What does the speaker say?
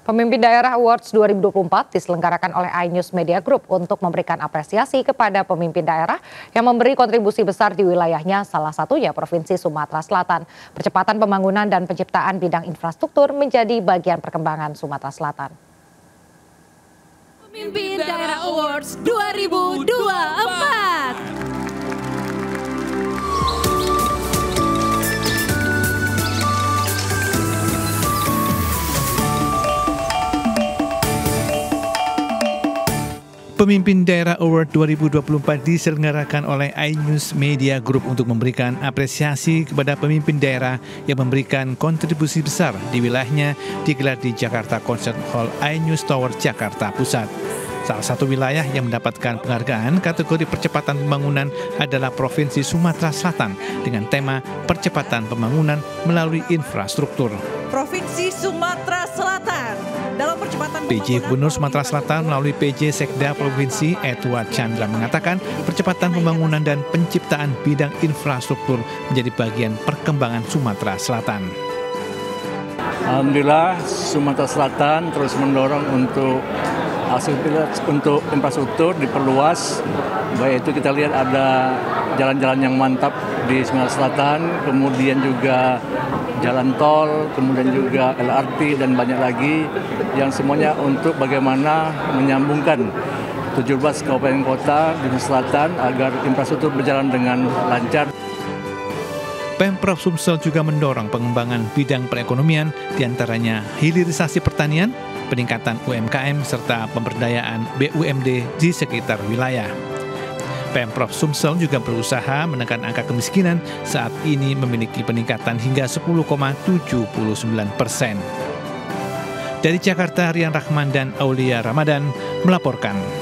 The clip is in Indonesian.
Pemimpin Daerah Awards 2024 diselenggarakan oleh iNews Media Group untuk memberikan apresiasi kepada pemimpin daerah yang memberi kontribusi besar di wilayahnya, salah satunya Provinsi Sumatera Selatan. Percepatan pembangunan dan penciptaan bidang infrastruktur menjadi bagian perkembangan Sumatera Selatan. Pemimpin Daerah Awards 2024. Pemimpin Daerah Award 2024 diselenggarakan oleh iNews Media Group untuk memberikan apresiasi kepada pemimpin daerah yang memberikan kontribusi besar di wilayahnya, digelar di Jakarta Concert Hall iNews Tower, Jakarta Pusat. Salah satu wilayah yang mendapatkan penghargaan kategori percepatan pembangunan adalah Provinsi Sumatera Selatan dengan tema percepatan pembangunan melalui infrastruktur. Provinsi Sumatera Selatan dalam percepatan PJ Gubernur Sumatera Selatan melalui PJ Sekda Provinsi Edward Chandra mengatakan percepatan pembangunan dan penciptaan bidang infrastruktur menjadi bagian perkembangan Sumatera Selatan. Alhamdulillah Sumatera Selatan terus mendorong untuk infrastruktur diperluas. Baik itu kita lihat ada jalan-jalan yang mantap di Sumatera Selatan, kemudian juga jalan tol, kemudian juga LRT dan banyak lagi yang semuanya untuk bagaimana menyambungkan 17 kabupaten kota di Selatan agar infrastruktur berjalan dengan lancar. Pemprov Sumsel juga mendorong pengembangan bidang perekonomian, diantaranya hilirisasi pertanian, peningkatan UMKM, serta pemberdayaan BUMD di sekitar wilayah. Pemprov Sumsel juga berusaha menekan angka kemiskinan saat ini memiliki peningkatan hingga 10,79%. Dari Jakarta, Rian Rahman dan Aulia Ramadan melaporkan.